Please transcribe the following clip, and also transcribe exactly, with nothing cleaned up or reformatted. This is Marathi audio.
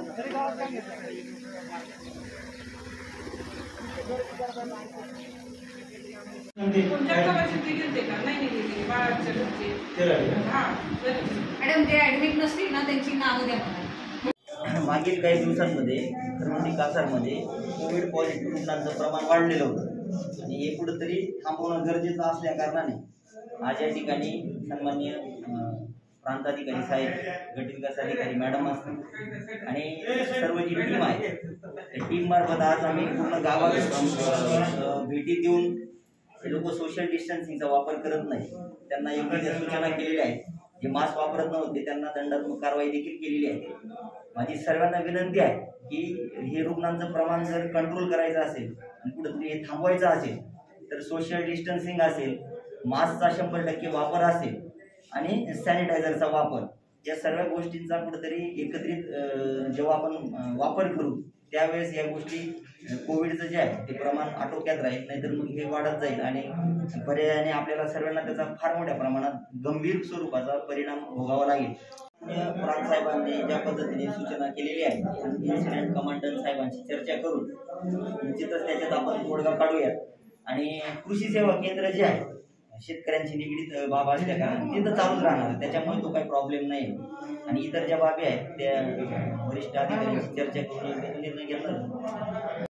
मॅडम ते ऍडमिट नसतील ना त्यांची नावं द्या मला. मागील काही दिवसांमध्ये खरवंडी कासारमध्ये कोविड पॉझिटिव्ह रुग्णांचं प्रमाण वाढलेलं होतं आणि हे कुठंतरी थांबवणं गरजेचं असल्या कारणाने आज या ठिकाणी सन्माननीय प्रांताधिकारी साहेब, गट विकास अधिकारी मॅडम असतील आणि सर्व जी टीम आहे त्या टीम मार्फत आज आम्ही पूर्ण गावात भेटी देऊन लोक सोशल डिस्टन्सिंगचा वापर करत नाही त्यांना योग्य त्या सूचना केलेल्या आहेत. जे मास्क वापरत नव्हते त्यांना दंडात्मक कारवाई देखील केलेली आहे. माझी सर्वांना विनंती आहे की हे रुग्णांचं प्रमाण जर कंट्रोल करायचं असेल आणि कुठेतरी हे थांबवायचं असेल तर सोशल डिस्टन्सिंग असेल, मास्कचा शंभर टक्के वापर असेल आणि सॅनिटायझरचा वापर या सर्व गोष्टींचा कुठेतरी एकत्रित जेव्हा आपण वापर करू त्यावेळेस या गोष्टी कोविडचं जे आहे ते प्रमाण आटोक्यात राहील. नाहीतर मग हे वाढत जाईल आणि पर्यायाने आपल्याला सर्वांना त्याचा फार मोठ्या प्रमाणात गंभीर स्वरूपाचा परिणाम भोगावा लागेल. प्रांत साहेबांनी ज्या पद्धतीने सूचना केलेली आहे इन्सिडेंट कमांडंट साहेबांशी चर्चा करून निश्चितच त्याच्यात आपण तोडगा काढूयात आणि कृषी सेवा केंद्र जे आहे शेतकऱ्यांची निगडीत बाब असल्या कारण तिथं चालूच राहणार, त्याच्यामुळे तो काही प्रॉब्लेम नाही. आणि इतर ज्या बाबी आहेत त्या वरिष्ठ अधिकाऱ्यांशी चर्चा करून निर्णय घेतला.